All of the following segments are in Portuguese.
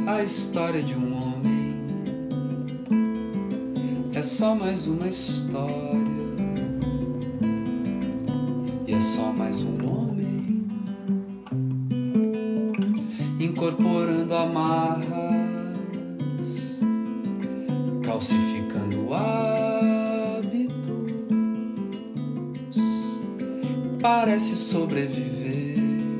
A história de um homem é só mais uma história, e é só mais um homem incorporando amarras, calcificando hábitos. Parece sobreviver,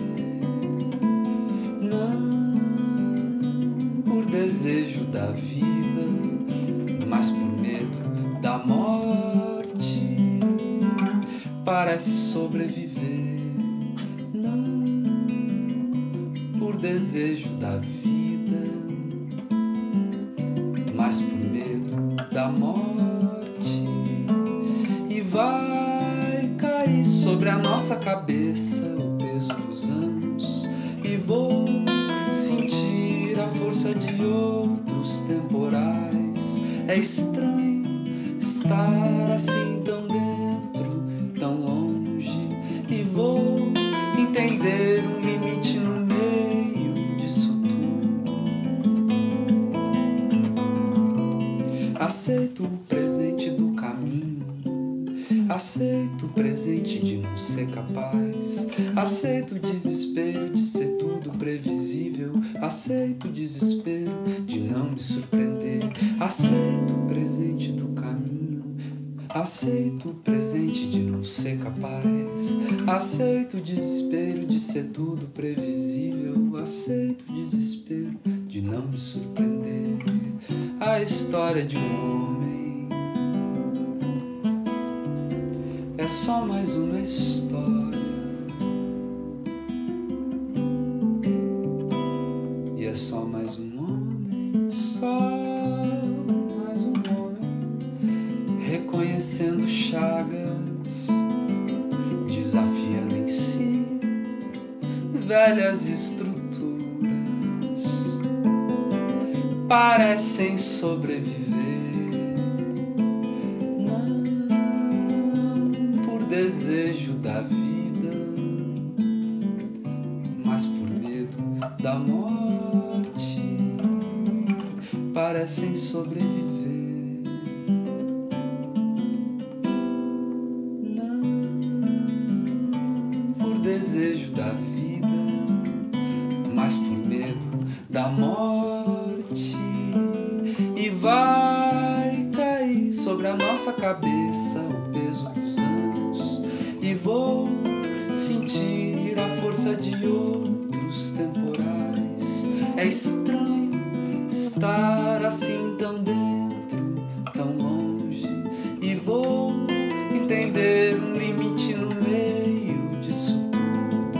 não por desejo da vida, mas por medo da morte. Parece sobreviver, não por desejo da vida, mas por medo da morte. E vai cair sobre a nossa cabeça o peso dos anos, e vou sentir a força de outros temporais. É estranho estar assim tão dentro, tão longe, e vou entender um limite no meio disso tudo. Aceito o presente do caminho, aceito o presente de não ser capaz, aceito o desespero de ser tudo previsível, aceito o desespero de não me surpreender, aceito o presente do caminho, aceito o presente de não ser capaz, aceito o desespero de ser tudo previsível, aceito o desespero de não me surpreender. A história de um homem é só mais uma história, e é só mais um homem, só mais um homem, reconhecendo chagas, desafiando em si velhas estruturas. Parecem sobreviver, não por desejo da vida, mas por medo da morte. Parecem sobreviver, não por desejo da vida, mas por medo da morte. E vai cair sobre a nossa cabeça o peso dos anos, e vou sentir a força de outros temporais. É estranho estar assim tão dentro, tão longe, e vou entender um limite no meio disso tudo.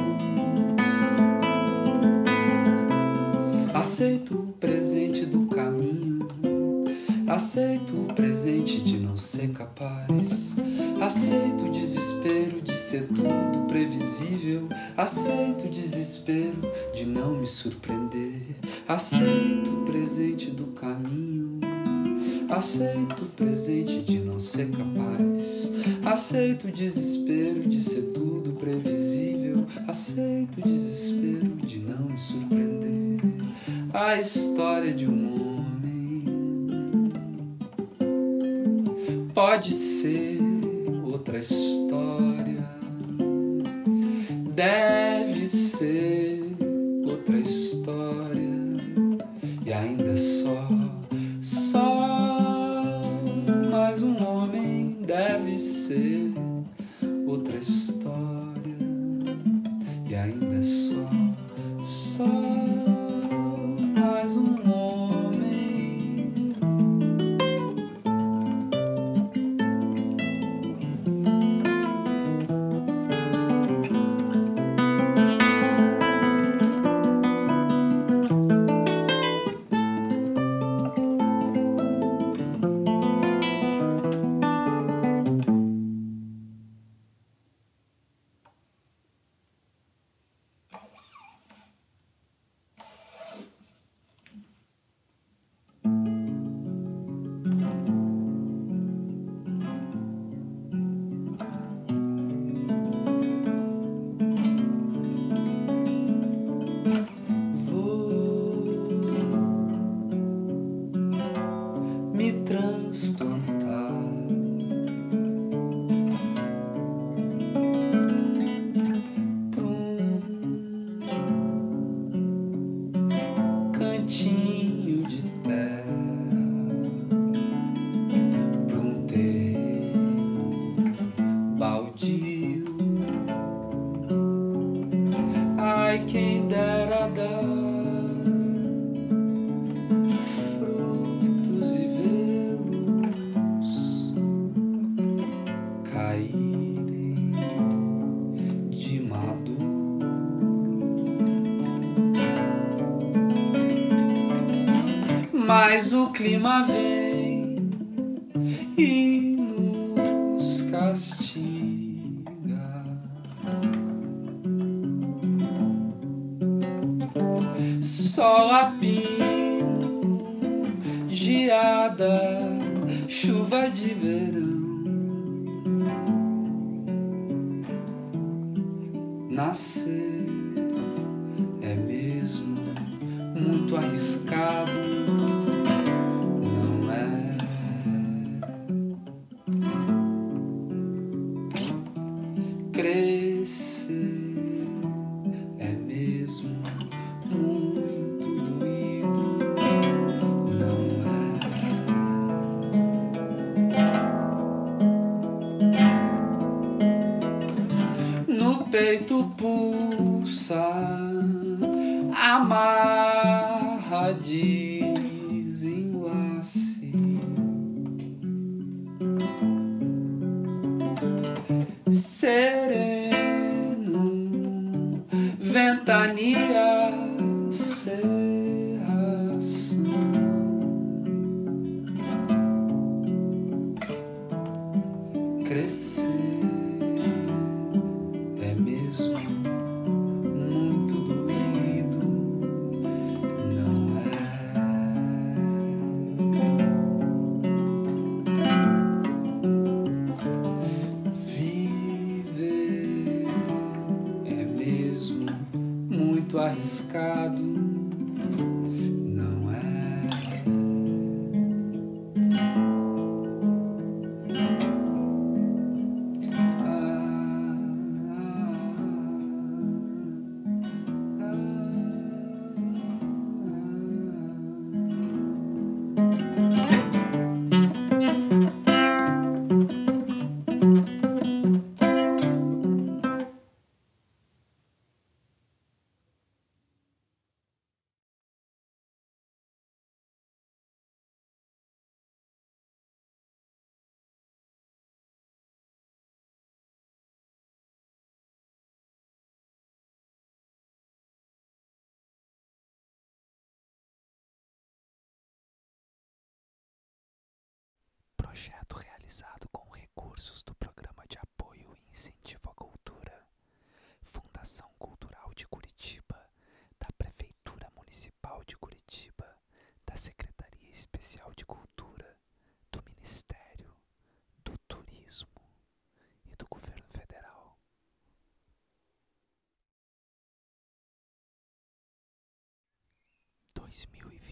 Aceito o presente do caminho, aceito o presente de não ser capaz, aceito o desespero de ser tudo previsível, aceito o desespero de não me surpreender, aceito o presente do caminho, aceito o presente de não ser capaz, aceito o desespero de ser tudo previsível, aceito o desespero de não me surpreender. A história de um homem pode ser outra história, deve ser outra história, e ainda é só mais um homem, deve ser outra história, e ainda é só mais um homem. cantinho de terra pra um terreno baldio. Ai, quem dera dar frutos e vê-los caírem de maduro. Mas o clima vem e nos castiga. Sol a pino, geada, chuva de verão. Nascer é mesmo muito arriscado, não é? Crescer é mesmo muito doído, não é? No peito pulsa, amarra, desenlace. Sereno, ventania, serração. Crescer é mesmo muito doído, não é? Viver é mesmo muito arriscado, não é? Projeto realizado com recursos do Programa de Apoio e Incentivo à Cultura, Fundação Cultural de Curitiba, da Prefeitura Municipal de Curitiba, da Secretaria Especial de Cultura, do Ministério do Turismo e do Governo Federal. 2020